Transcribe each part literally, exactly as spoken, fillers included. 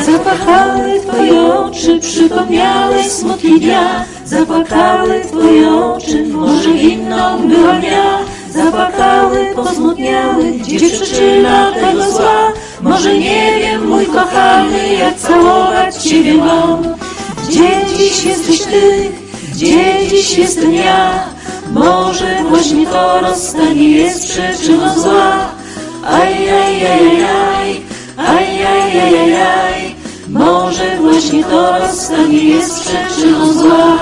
Zapłakały Twoje oczy, przypomniały smutki dnia. Zapłakały Twoje oczy, może inną byłam ja. Zapłakały, posmutniały, gdzie przyczyna tego zła? Może nie wiem, mój kochany, jak całować Ciebie mam. Gdzie dziś jesteś Ty, gdzie dziś jestem ja? Może właśnie to rozstanie jest przyczyną zła. Aj, aj, aj, aj, aj, aj, aj, aj, aj. Może właśnie to rozstanie jest przyczyną zła.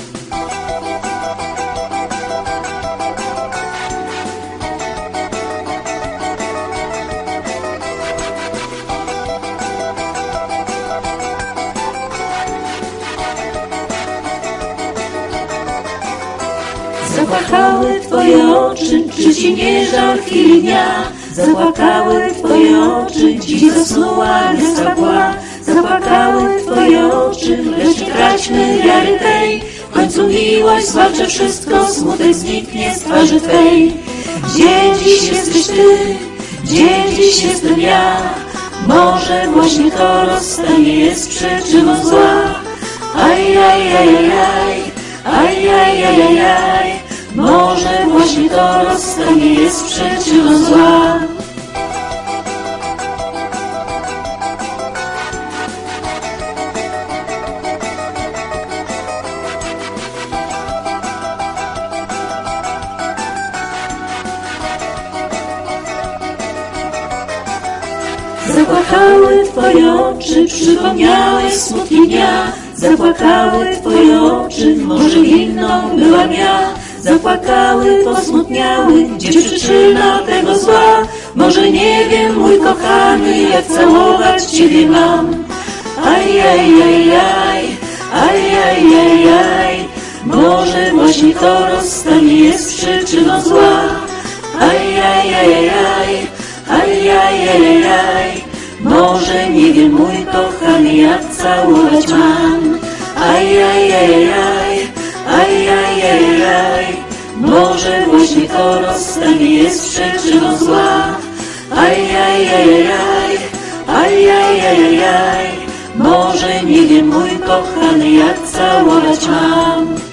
Zapłakały Twoje oczy, czy Ci nie żal chwili dnia? Zapłakały Twoje oczy, dziś zasnuła gwiazda kła. Zapłakały Twoje oczy, lecz nie traćmy wiary tej. W końcu miłość zwalcza wszystko, smutek zniknie z twarzy Twej. Gdzie dziś jesteś Ty, gdzie dziś jestem ja? Może właśnie to rozstanie jest przyczyną zła. Aj, aj, aj, aj, aj, aj, aj, aj, aj, aj. Może właśnie to rozstanie jest przyczyną zła. Zapłakały Twoje oczy, przypomniały smutki dnia. Zapłakały Twoje oczy, może inną byłam ja. Zapłakały, posmutniały, gdzie przyczyna tego zła? Może nie wiem, mój kochany, jak całować Ciebie mam. Aj, aj, aj, aj, aj, aj, aj, aj. Może właśnie to rozstanie jest przyczyną zła. Aj, aj, aj, aj, aj, aj, aj, aj, aj. Może nie wiem, mój kochany, jak całować mam. Aj, aj, aj, aj, aj, aj, aj, aj. Może właśnie to rozstanie jest przyczyną zła. Aj, aj, aj, aj, aj, aj, aj, aj. Może nie wiem, mój kochany, jak całować mam.